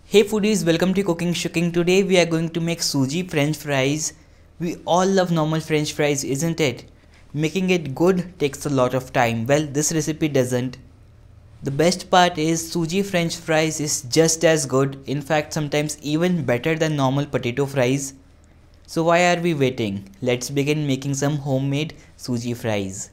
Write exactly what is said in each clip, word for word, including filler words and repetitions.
Hey foodies, welcome to Cooking Shooking. Today we are going to make Suji French fries. We all love normal French fries, isn't it? Making it good takes a lot of time. Well, this recipe doesn't. The best part is Suji French fries is just as good, in fact sometimes even better than normal potato fries. So why are we waiting? Let's begin making some homemade Suji fries.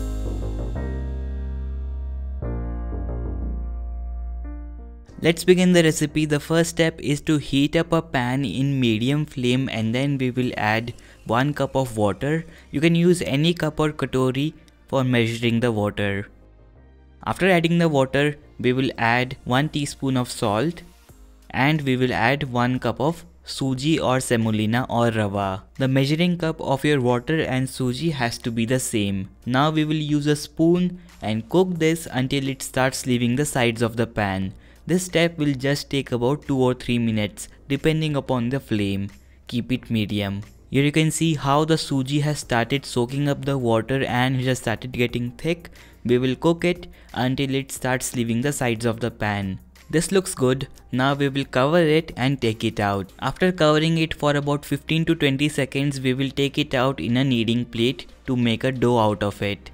Let's begin the recipe. The first step is to heat up a pan in medium flame and then we will add one cup of water. You can use any cup or katori for measuring the water. After adding the water, we will add one teaspoon of salt and we will add one cup of suji or semolina or rava. The measuring cup of your water and suji has to be the same. Now we will use a spoon and cook this until it starts leaving the sides of the pan. This step will just take about two or three minutes depending upon the flame. Keep it medium. Here you can see how the suji has started soaking up the water and it has started getting thick. We will cook it until it starts leaving the sides of the pan. This looks good. Now we will cover it and take it out. After covering it for about fifteen to twenty seconds, we will take it out in a kneading plate to make a dough out of it.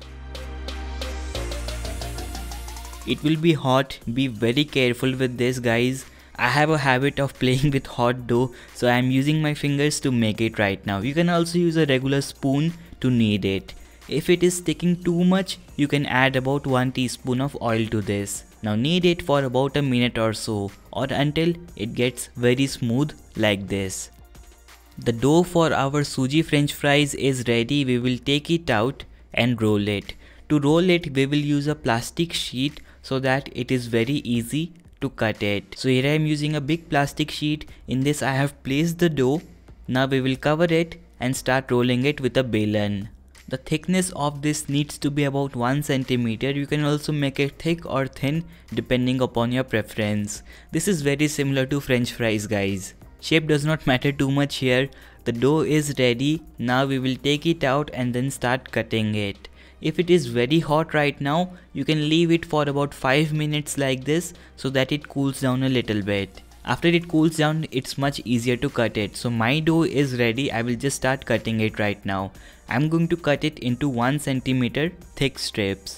It will be hot, be very careful with this guys. I have a habit of playing with hot dough, so I am using my fingers to make it right now. You can also use a regular spoon to knead it. If it is sticking too much, you can add about one teaspoon of oil to this. Now knead it for about a minute or so, or until it gets very smooth like this. The dough for our Suji French fries is ready. We will take it out and roll it. To roll it, we will use a plastic sheet so that it is very easy to cut it. So here I am using a big plastic sheet. In this I have placed the dough. Now we will cover it and start rolling it with a balan. The thickness of this needs to be about one centimeter. You can also make it thick or thin depending upon your preference. This is very similar to French fries guys. Shape does not matter too much here. The dough is ready. Now we will take it out and then start cutting it. If it is very hot right now, you can leave it for about five minutes like this so that it cools down a little bit. After it cools down, it's much easier to cut it. So my dough is ready. I will just start cutting it right now. I'm going to cut it into one centimeter thick strips.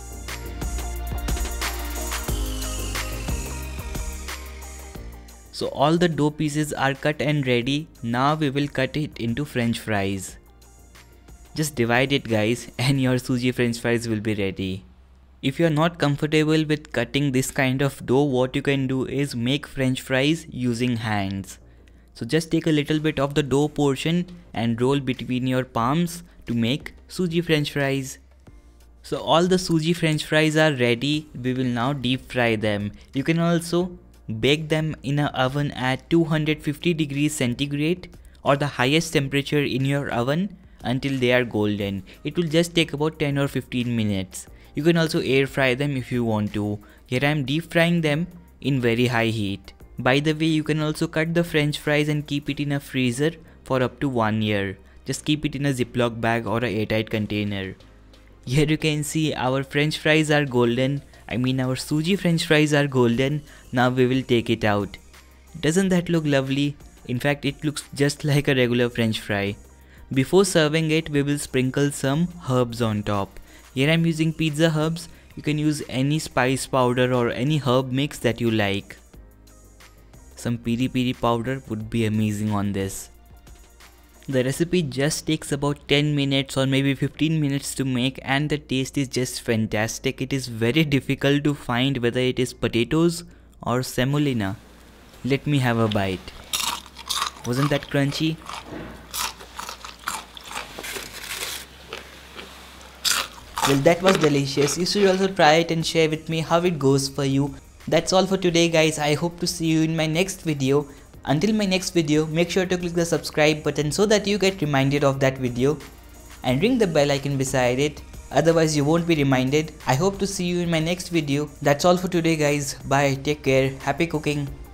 So all the dough pieces are cut and ready. Now we will cut it into French fries. Just divide it guys and your Suji French fries will be ready. If you are not comfortable with cutting this kind of dough, what you can do is make French fries using hands. So just take a little bit of the dough portion and roll between your palms to make Suji French fries. So all the Suji French fries are ready. We will now deep fry them. You can also bake them in an oven at two hundred fifty degrees centigrade or the highest temperature in your oven until they are golden. It will just take about ten or fifteen minutes. You can also air fry them if you want to. Here I am deep frying them in very high heat. By the way, you can also cut the French fries and keep it in a freezer for up to one year. Just keep it in a Ziploc bag or a airtight container. Here you can see our French fries are golden. I mean our Suji French fries are golden. Now we will take it out. Doesn't that look lovely? In fact, it looks just like a regular French fry. Before serving it, we will sprinkle some herbs on top. Here I am using pizza herbs. You can use any spice powder or any herb mix that you like. Some piri piri powder would be amazing on this. The recipe just takes about ten minutes or maybe fifteen minutes to make and the taste is just fantastic. It is very difficult to find whether it is potatoes or semolina. Let me have a bite. Wasn't that crunchy? Well, that was delicious. You should also try it and share with me how it goes for you. That's all for today guys. I hope to see you in my next video. Until my next video, make sure to click the subscribe button so that you get reminded of that video. And ring the bell icon beside it. Otherwise you won't be reminded. I hope to see you in my next video. That's all for today guys. Bye. Take care. Happy cooking.